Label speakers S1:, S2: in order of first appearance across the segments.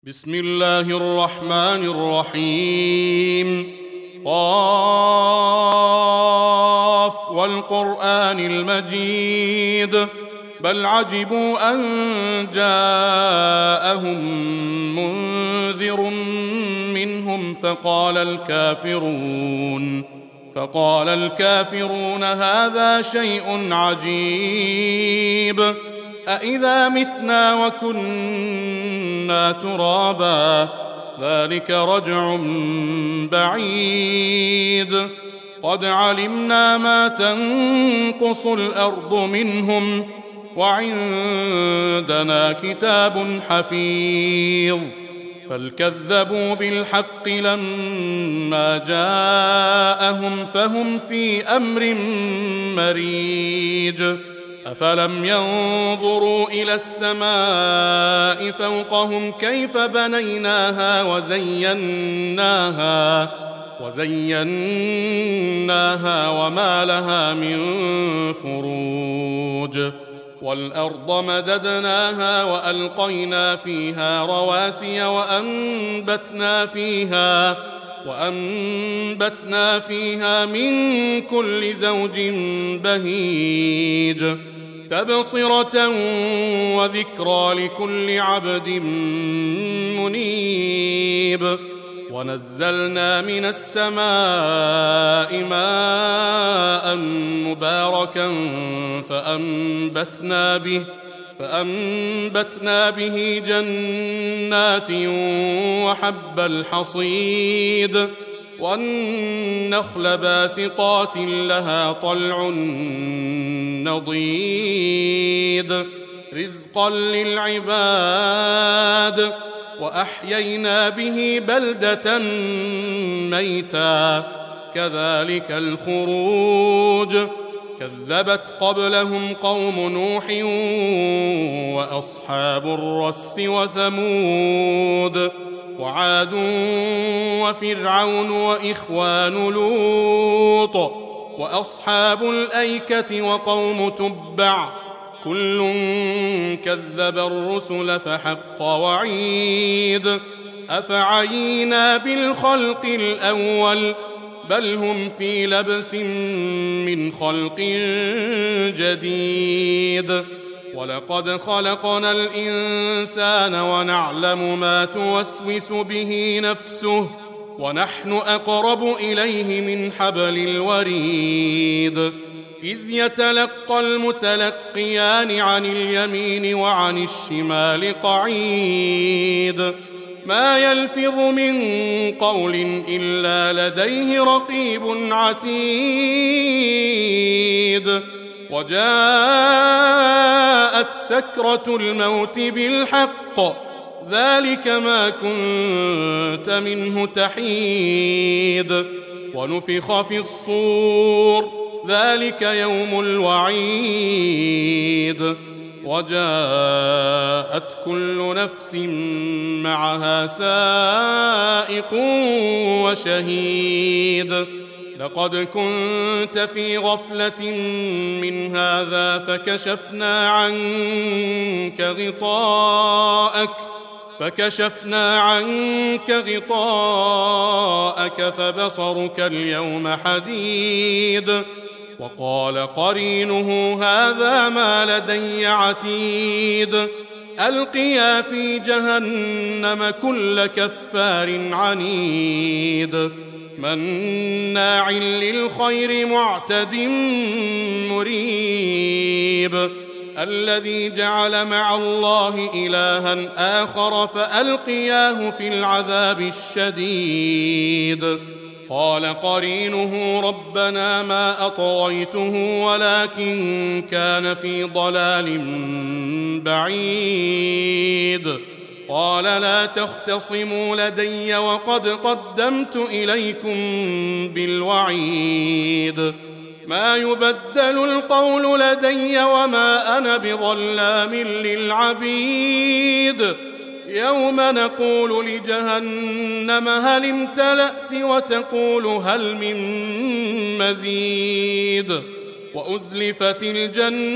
S1: بسم الله الرحمن الرحيم. قاف والقرآن المجيد بل عجبوا أن جاءهم منذر منهم فقال الكافرون هذا شيء عجيب أإذا متنا وكنا ترابا ذلك رجع بعيد قد علمنا ما تنقص الأرض منهم وعندنا كتاب حفيظ بل كذبوا بالحق لما جاءهم فهم في أمر مريج أفلم ينظروا إلى السماء فوقهم كيف بنيناها وزيناها وما لها من فروج والأرض مددناها وألقينا فيها رواسي وأنبتنا فيها من كل زوج بهيج تبصرة وذكرى لكل عبد منيب ونزلنا من السماء ماء مباركا فأنبتنا به جنات وحب الحصيد والنخل باسقات لها طلع نضيد رزقا للعباد وأحيينا به بلدة ميتا كذلك الخروج كذبت قبلهم قوم نوح وأصحاب الرس وثمود وعاد وفرعون وإخوان لوط وأصحاب الأيكة وقوم تبع كل كذب الرسل فحق وعيد أفعينا بالخلق الأول بل هم في لبس من خلق جديد ولقد خلقنا الإنسان ونعلم ما توسوس به نفسه ونحن أقرب إليه من حبل الوريد إذ يتلقى المتلقيان عن اليمين وعن الشمال قعيد ما يلفظ من قول إلا لديه رقيب عتيد وجاءت سكرة الموت بالحق ذلك ما كنت منه تحيد ونفخ في الصور ذلك يوم الوعيد وجاءت كل نفس معها سائق وشهيد لقد كنت في غفلة من هذا فكشفنا عنك غطاءك فبصرك اليوم حديد وقال قرينه هذا ما لدي عتيد ألقيا في جهنم كل كفار عنيد مناع للخير معتد مريب الذي جعل مع الله إلها آخر فألقياه في العذاب الشديد قال قرينه ربنا ما أطغيته ولكن كان في ضلال بعيد قال لا تختصموا لدي وقد قدمت إليكم بالوعيد ما يبدل القول لدي وما أنا بظلام للعبيد يوم نقول لجهنم هل امتلأت وتقول هل من مزيد وأزلفت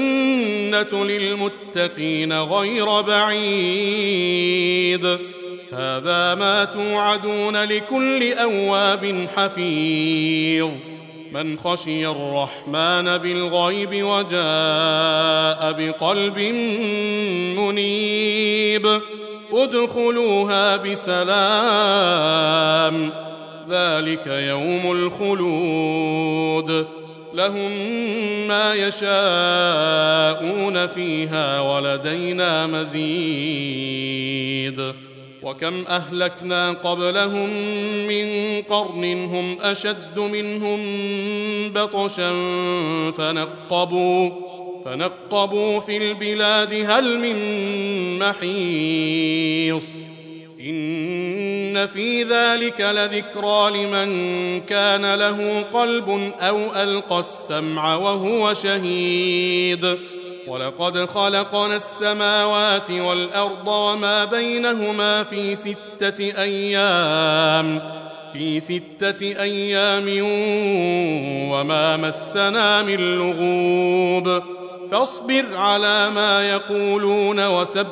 S1: الجنة للمتقين غير بعيد هذا ما توعدون لكل أواب حفيظ من خشي الرحمن بالغيب وجاء بقلب منيب ادخلوها بسلام ذلك يوم الخلود لهم ما يشاءون فيها ولدينا مزيد وكم أهلكنا قبلهم من قرن هم أشد منهم بطشا فنقبوا في البلاد هل من محيص إن في ذلك لذكرى لمن كان له قلب أو ألقى السمع وهو شهيد ولقد خلقنا السماوات والأرض وما بينهما في 6 أيام وما مسنا من لغوب فاصبر على ما يقولون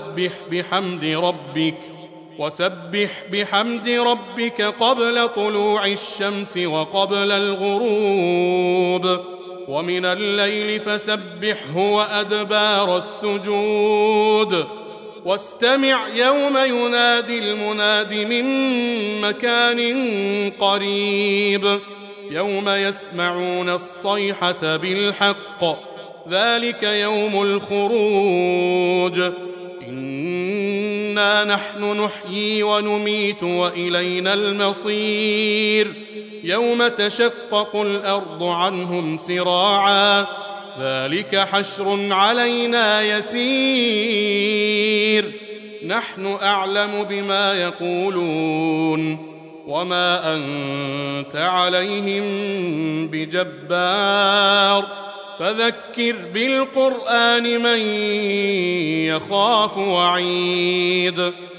S1: وسبح بحمد ربك قبل طلوع الشمس وقبل الغروب ومن الليل فسبحه وأدبار السجود واستمع يوم ينادي المناد من مكان قريب يوم يسمعون الصيحة بالحق ذلك يوم الخروج إنا نحن نحيي ونميت وإلينا المصير يوم تشقق الأرض عنهم سراعا ذلك حشر علينا يسير نحن أعلم بما يقولون وما أنت عليهم بجبار فذكر بالقرآن من يخاف وعيد